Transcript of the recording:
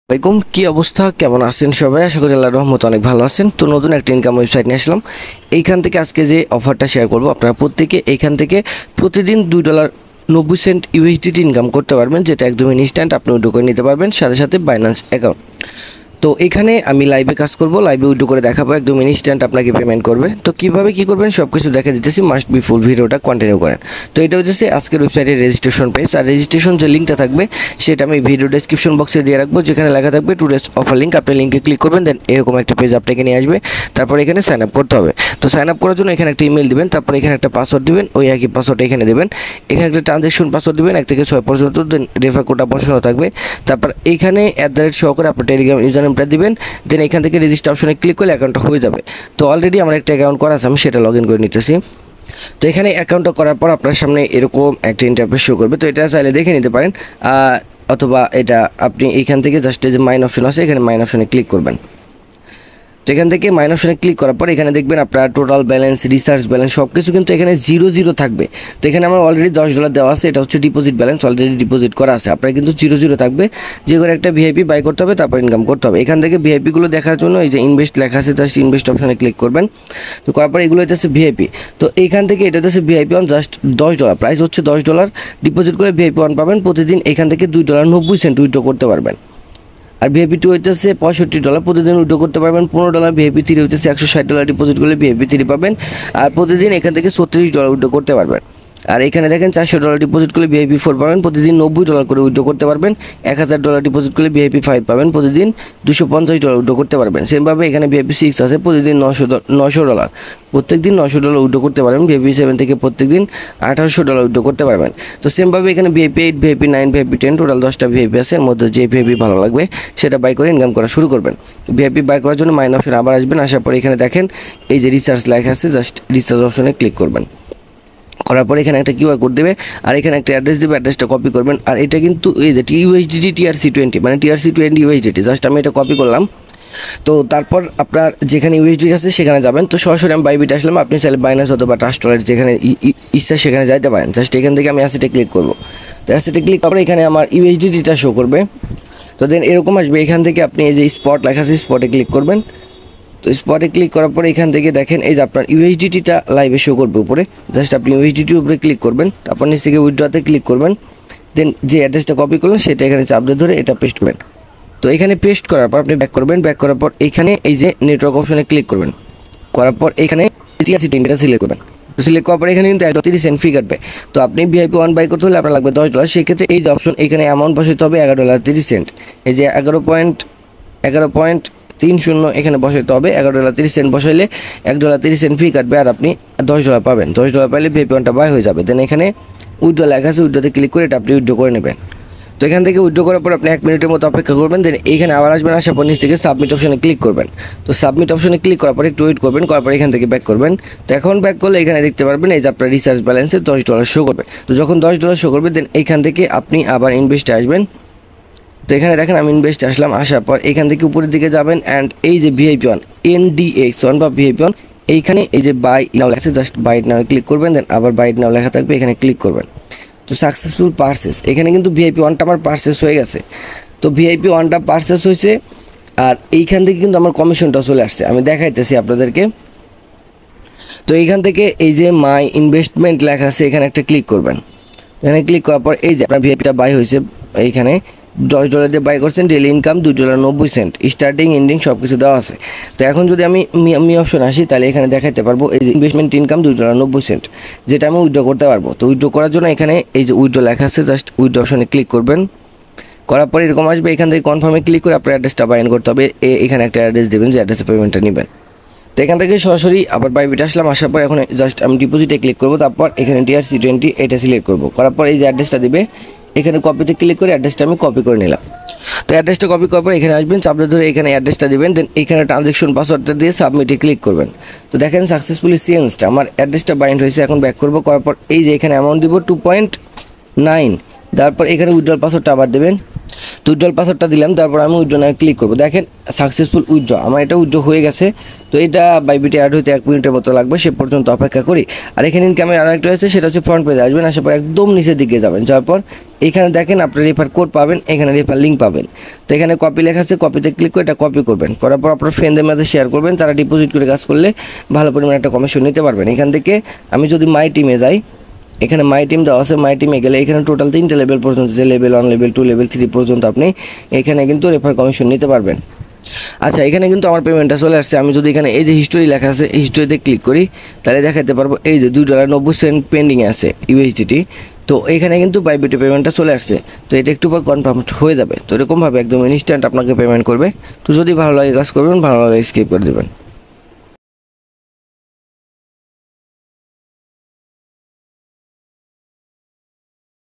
আসসালামাইকুম, কি অবস্থা, কেমন আছেন সবাই? আশা করি আল্লাহর রহমতে অনেক ভালো আছেন। তো নতুন একটা ইনকাম ওয়েবসাইট নিয়ে আসলাম। এইখান থেকে আজকে যে অফারটা শেয়ার করব, আপনারা প্রত্যেকে এইখান থেকে প্রতিদিন $2.90 ইউএসডিটি ইনকাম করতে পারবেন, যেটা একদমই ইনস্ট্যান্ট। আপনি উইথড্র করে নিতে পারবেন সাথে সাথে বাইন্যান্স অ্যাকাউন্ট। তো এখানে আমি লাইভে কাজ করব, লাইভে উইথড্র করে দেখাবো, একদম ইনস্ট্যান্ট আপনাকে পেমেন্ট করবে। তো কীভাবে কী করবেন সব কিছু দেখা দিতেছি, মাস্ট বি ফুল ভিডিওটা কন্টিনিউ করেন। তো এটা হচ্ছে আজকের ওয়েবসাইটের রেজিস্ট্রেশন পেজ, আর রেজিস্ট্রেশন যে লিঙ্কটা থাকবে সেটা আমি ভিডিও ডেসক্রিপশন বক্সে দিয়ে রাখবো, যেখানে লেখা থাকবে টুডেস অফার লিঙ্ক। আপনি লিঙ্কে ক্লিক করবেন, দেন এরকম একটা পেজ আপনাকে নিয়ে আসবে। তারপর এখানে সাইন আপ করতে হবে। তো সাইন আপ করার জন্য এখানে একটা ইমেল দিবেন, তারপর এখানে একটা পাসওয়ার্ড দিবেন, ওই একই পাসওয়ার্ড এখানে দেবেন। এখানে একটা ট্রানজ্যাকশন পাসওয়ার্ড দিবেন 1 থেকে 6 পর্যন্ত, দেন রেফার কোডটা বসানো থাকবে। তারপর এইখানে @ আপনার টেলিগ্রাম ইউজার নেমটা দিবেন, দেন এখান থেকে রেজিস্টার অপশনে ক্লিক করলে অ্যাকাউন্টটা হয়ে যাবে। তো অলরেডি আমার একটা অ্যাকাউন্ট করা আছে, আমি সেটা লগ ইন করে নিতেছি। তো এখানে অ্যাকাউন্টটা করার পর আপনার সামনে এরকম একটা ইন্টারফেস শো করবে। তো এটা চাইলে দেখে নিতে পারেন, অথবা এটা আপনি এইখান থেকে জাস্ট যে মাইন অপশন আছে, এখানে মাইন অপশনে ক্লিক করবেন। তো এখান থেকে মাইন অপশনে ক্লিক করার পর এখানে দেখবেন আপনার টোটাল ব্যালেন্স, রিসার্চ ব্যালেন্স সব কিছু কিন্তু এখানে 0 থাকবে। তো এখানে আমার অলরেডি $10 দেওয়া আছে, এটা হচ্ছে ডিপোজিট ব্যালেন্স, অলরেডি ডিপোজিট করা আছে। আপনার কিন্তু 0 থাকবে। যে করে একটা ভিআইপি বাই করতে হবে, তারপর ইনকাম করতে হবে। এখান থেকে ভিআইপিগুলো দেখার জন্য এই যে ইনভেস্ট লেখা আছে, জাস্ট ইনভেস্ট অপশনে ক্লিক করবেন। তো করার পর এগুলো হচ্ছে ভিআইপি। তো এইখান থেকে এটা হচ্ছে ভিআইপি অন, জাস্ট $10, প্রাইস হচ্ছে $10। ডিপোজিট করে ভিআইপি অন পাবেন। প্রতিদিন এখান থেকে $2.90 উইথড্র করতে পারবেন। আর ভিআইপি 2 হইতেছে $65, প্রতিদিন উইথড্র করতে পারবেন $15। ভিআইপি 3 হইতেছে $160, ডিপোজিট করলে ভিআইপি 3 পাবেন। আর প্রতিদিন এখান থেকে $36 উইথড্র করতে পারবেন। আর এখানে দেখেন $400 ডিপোজিট করলে ভিআইপি 4 পাবেন, প্রতিদিন $90 করে উইথড্র করতে পারবেন। $1000 ডিপোজিট করলে ভিআইপি 5 পাবেন, প্রতিদিন $250 উইথড্র করতে পারবেন। সেমভাবে এখানে ভিআইপি 6 আছে, প্রতিদিন $900, প্রত্যেকদিন $900 উইথড্র করতে পারবেন। ভিআইপি 7 থেকে প্রত্যেকদিন $1800 উইথড্র করতে পারবেন। তো সেমভাবে এখানে ভিআইপি 8, ভিআইপি 9, ভিআইপি 10, টোটাল 10টা ভিআইপি আছে। এর মধ্যে যে ভিআইপি ভালো লাগবে সেটা বাই করে ইনকাম করা শুরু করবেন। ভিআইপি বাই করার জন্য মাইন অপশন আবার আসবেন, আসার পরে এখানে দেখেন এই যে রিসার্চ লেখা আছে, জাস্ট রিসার্চ অপশনে ক্লিক করবেন। করার পরে এখানে একটা কিউআর কোড দেবে, আর এখানে একটা অ্যাড্রেস দেবে, অ্যাড্রেসটা কপি করবেন। আর এটা কিন্তু এই যে ইউএসডিটি TRC20, মানে TRC20 ইউএসডিটি, জাস্ট আমি এটা কপি করলাম। তো তারপর আপনার যেখানে ইউএসডিটি আছে সেখানে যাবেন। তো সরাসরি আমি বাইবিট আসলাম, আপনি চাইলে বাইন্যান্স অথবা ট্রাস্ট ওয়ালেট যেখানে ইচ্ছা সেখানে যাইতে পারেন। জাস্ট এখান থেকে আমি অ্যাসেটে ক্লিক করবো। তো অ্যাসেটে ক্লিক করার পরে এখানে আমার ইউএসডিটিটা শো করবে। তো দেন এরকম আসবে, এখান থেকে আপনি এই যে স্পট লেখা আছে, স্পটে ক্লিক করবেন। তো স্পটে ক্লিক করার পরে এখান থেকে দেখেন এই যে আপনার ইউএসডিটিটা লাইভে শো করবে উপরে, জাস্ট আপনি ইউএসডিটির উপরে ক্লিক করবেন। তারপর নিচ থেকে উইথড্রতে ক্লিক করবেন, দেন যে অ্যাড্রেসটা কপি করলেন সেটা এখানে চাপ দিয়ে ধরে এটা পেস্ট করবেন। তো এখানে পেস্ট করার পর আপনি ব্যাক করবেন, ব্যাক করার পর এখানে এই যে নেটওয়ার্ক অপশনে ক্লিক করবেন। করার পর এখানে TRC20 সিলেক্ট করবেন। তো সিলেক্ট করার পর এখানে কিন্তু $1.30 ফি কাটবে। তো আপনি ভিআইপি 1 বাই করতে হলে আপনার লাগবে $10। সেক্ষেত্রে এই যে অপশন, এখানে অ্যামাউন্ট বসাতে হবে $11.30। এই যে 11.30 এখানে বসাতে হবে। $11.30 বসাইলে $1.30 ফি কাটবে, আর আপনি $10 পাবেন। $10 পাইলে ভিআইপি 1টা বাই হয়ে যাবে। দেন এখানে উইথড্র লেখা আছে, উইথড্রতে ক্লিক করে এটা আপনি উইথড্র করে নেবেন। তো এখান থেকে উইথড্র করার পর আপনি 1 মিনিটের মতো অপেক্ষা করবেন। দেন এইখানে আবার আসবেন, আসার পর নিচ থেকে সাবমিট অপশনে ক্লিক করবেন। তো সাবমিট অপশনে ক্লিক করার পর একটু ওয়েট করবেন, করার পর এখান থেকে ব্যাক করবেন। তো এখন ব্যাক করলে এখানে দেখতে পারবেন এই যে আপনার রিসার্চ ব্যালেন্সে $10 শো করবে। তো যখন $10 শো করবে, দেন এইখান থেকে আপনি আবার ইনভেস্টে আসবেন। তো এখানে দেখেন আমি ইনভেস্টে আসলাম, আসার পর এখান থেকে উপরের দিকে যাবেন, অ্যান্ড এই যে ভিআইপি 1 NDX1 বা ভিআইপি 1, এইখানে এই যে বাই নাও লেখা আছে, জাস্ট বাই নাও ক্লিক করবেন। দেন আবার বাই নাও লেখা থাকবে, এখানে ক্লিক করবেন। তো সাকসেসফুল পারচেস, এখানে কিন্তু ভিআইপি 1টা আমার পারচেস হয়ে গেছে। তো ভিআইপি 1টা পারচেস হয়েছে, আর এইখান থেকে কিন্তু আমার কমিশনটা চলে আসছে, আমি দেখাইতেছি আপনাদেরকে। তো এইখান থেকে এই যে মাই ইনভেস্টমেন্ট লেখা আছে, এখানে একটা ক্লিক করবেন। এখানে ক্লিক করার পর এই যে আপনার ভিআইপিটা বাই হয়েছে, এইখানে $10 দিয়ে বাই করছেন, ডেলি ইনকাম $2.90, স্টার্টিং এন্ডিং সব কিছু দেওয়া আছে। তো এখন যদি আমি অপশন আসি, তাহলে এখানে দেখাতে পারবো এই যে ইনভেস্টমেন্ট ইনকাম $2.90, যেটা আমি উইথড্র করতে পারবো। তো উইথড্র করার জন্য এখানে এই যে উইথড্র লেখা আছে, জাস্ট উইথড্র অপশনে ক্লিক করবেন। করার পরে এরকম আসবে, এখান থেকে কনফার্মে ক্লিক করে আপনার অ্যাড্রেসটা বাইন করতে হবে। এখানে একটা অ্যাড্রেস দেবেন, যে অ্যাড্রেসে পেমেন্টটা নেবেন। তো এখান থেকে সরাসরি আবার বাইবিট আসলাম, আসার পর এখন জাস্ট আমি ডিপোজিটে ক্লিক করবো। তারপর এখানে TRC20 এটা সিলেক্ট করবো। করার পর এই যে অ্যাড্রেসটা দিবে, এখানে কপিতে ক্লিক করে অ্যাড্রেসটা আমি কপি করে নিলাম। তো অ্যাড্রেসটা কপি করার পর এখানে আসবেন, চাপড়ে ধরে এখানে অ্যাড্রেসটা দিবেন। দেন এখানে ট্রানজ্যাকশন পাসওয়ার্ডটা দিয়ে সাবমিটে ক্লিক করবেন। তো দেখেন সাকসেসফুলি চেঞ্জড, আমার অ্যাড্রেসটা বাইন্ড হয়েছে। এখন ব্যাক করবো, করার পর এই যে এখানে অ্যামাউন্ট দিব 2.9, তারপর এখানে উইথড্রল পাসওয়ার্ডটা আবার দেবেন। তো উইথড্রল পাসওয়ার্ডটা দিলাম, তারপর আমি উইথড্র নামে ক্লিক করবো। দেখেন সাকসেসফুল উইথড্র, আমার এটা উইথড্র হয়ে গেছে। তো এটা বাইবিটে অ্যাড হইতে 1 মিনিটের মতো লাগবে, সে পর্যন্ত অপেক্ষা করি। আর এখানে ইনকামের আরেকটা রয়েছে, সেটা হচ্ছে ফ্রন্ট পেজে আসবেন, আসার পর একদম নিচের দিকে যাবেন, যাওয়ার পর এখানে দেখেন আপনার রেফার কোড পাবেন, এখানে রেফার লিঙ্ক পাবেন। তো এখানে কপি লেখা আছে, কপিতে ক্লিক করে এটা কপি করবেন, করার পর আপনার ফ্রেন্ডদের মধ্যে শেয়ার করবেন, তারা ডিপোজিট করে কাজ করলে ভালো পরিমাণে একটা কমিশন নিতে পারবেন। এখান থেকে আমি যদি মাই টিমে যাই, এখানে মাই টিম দেওয়া আছে, মাই টিমে গেলে এখানে টোটাল 3টে লেভেল পর্যন্ত, যে লেভেল 1, লেভেল 2, লেভেল 3 পর্যন্ত আপনি এখানে কিন্তু রেফার কমিশন নিতে পারবেন। আচ্ছা, এখানে কিন্তু আমার পেমেন্টটা চলে আসছে। আমি যদি এখানে এই যে হিস্টোরি লেখা আছে, এই হিস্টোরিতে ক্লিক করি, তাহলে দেখাতে পারবো এই যে $2.90 পেন্ডিংয়ে আছে ইউএসডিটি। তো এখানে কিন্তু বাইবিটে পেমেন্টটা চলে আসছে। তো এটা একটু পর কনফার্ম হয়ে যাবে। তো এরকমভাবে একদম ইনস্ট্যান্ট আপনাকে পেমেন্ট করবে। তো যদি ভালো লাগে কাজ করবেন, ভালো লাগে স্কিপ করে দেবেন।